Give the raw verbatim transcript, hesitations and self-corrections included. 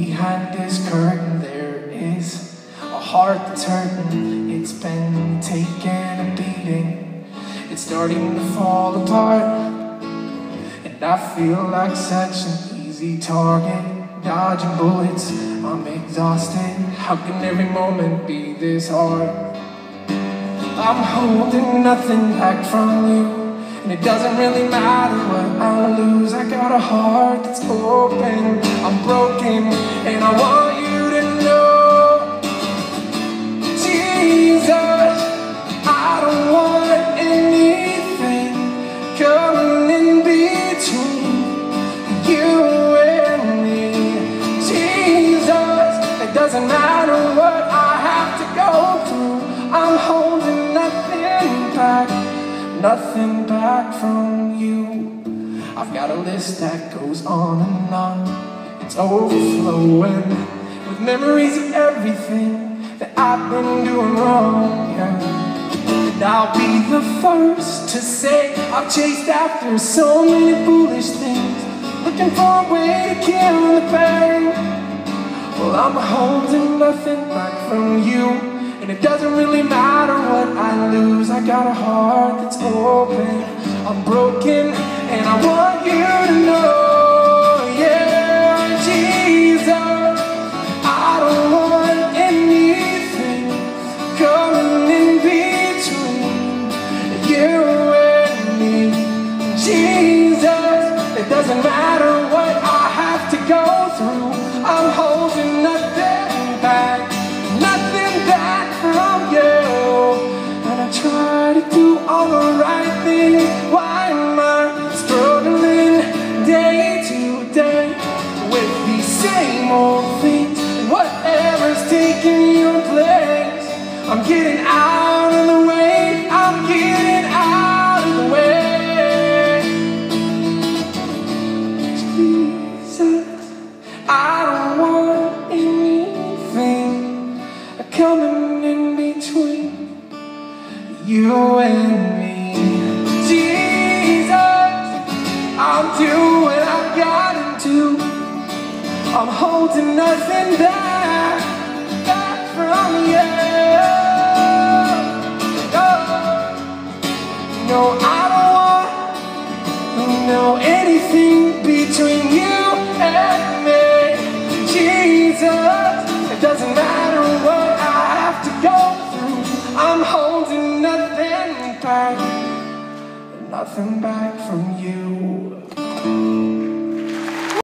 Behind this curtain there is a heart that's hurting. It's been taking a beating. It's starting to fall apart, and I feel like such an easy target, dodging bullets. I'm exhausted. How can every moment be this hard? I'm holding nothing back from you, and it doesn't really matter what I lose. I got a heart that's open. I'm broken, and I want you to know, Jesus, I don't want anything coming in between you and me. Jesus, it doesn't matter what I have to go through. I'm holding nothing back, nothing back from you. I've got a list that goes on and on. It's overflowing with memories of everything that I've been doing wrong, yeah. And I'll be the first to say I've chased after so many foolish things, looking for a way to kill the pain. Well, I'm holding nothing back from you, and it doesn't really matter what I lose. I got a heart that's open. I'm broken, and I want you to know, yeah, Jesus, I don't want anything coming in between you and me. Jesus, it doesn't matter what I have to go through. I'm holding nothing back, nothing back from you. And I try to do all the right things. Why am I struggling day to day with these same old things? And whatever's taking your place, I'm getting out of the way. I'm getting out of the way. Jesus, I don't want anything coming in between you and me. Jesus, I'm doing what I've got to do. I'm holding nothing back, back from you. No, no, I don't want no anything between you and me. Jesus, it doesn't matter what I have to go through. I'm holding nothing back, nothing back from you.